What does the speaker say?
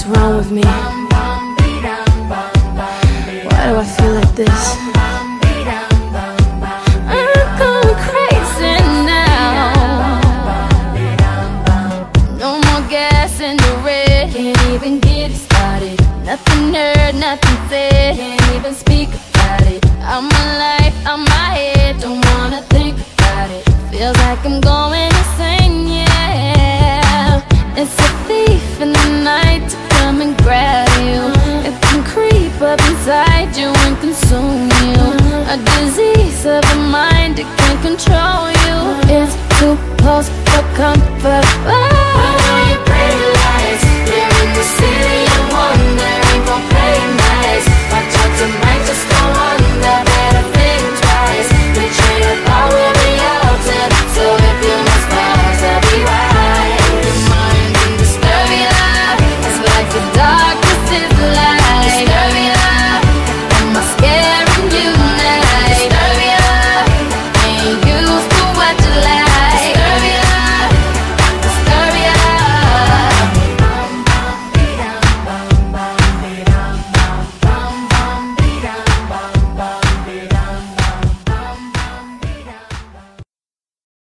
wrong with me? Why do I feel like this? I'm going crazy now. No more gas in the red. Can't even get it started. Nothing heard, nothing said. Can't even speak about it. I'm my life, I'm my head. Don't wanna think about it. Feels like I'm going insane, yeah. It's a thief in the night to come and grab you. It can creep up inside you and consume you. A disease of the mind, it can control you.